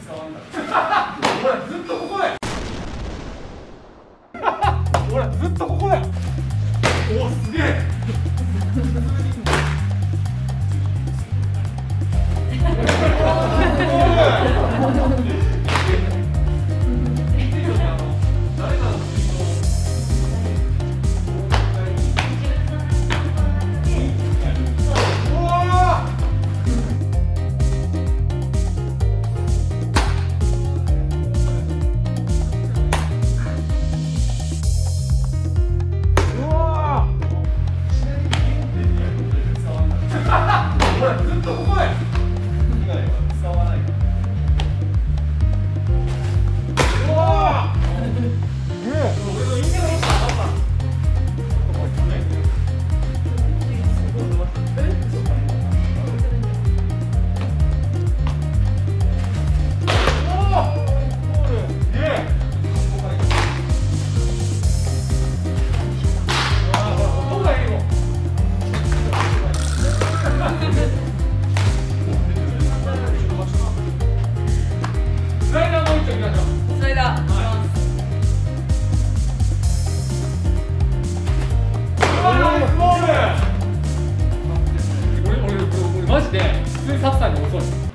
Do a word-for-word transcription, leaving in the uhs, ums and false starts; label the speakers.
Speaker 1: ほらずっとここだよ。ほらずっとここだよ。おおすげえ。ほらずっとここだよ。以外は使わないから。うわー。ねえ。俺のインテリ落ちた。あった。スライダーもう一丁いきましょう。
Speaker 2: スライダーします。
Speaker 1: うわナイスボール。俺俺俺マジで普通にサッサーに遅い。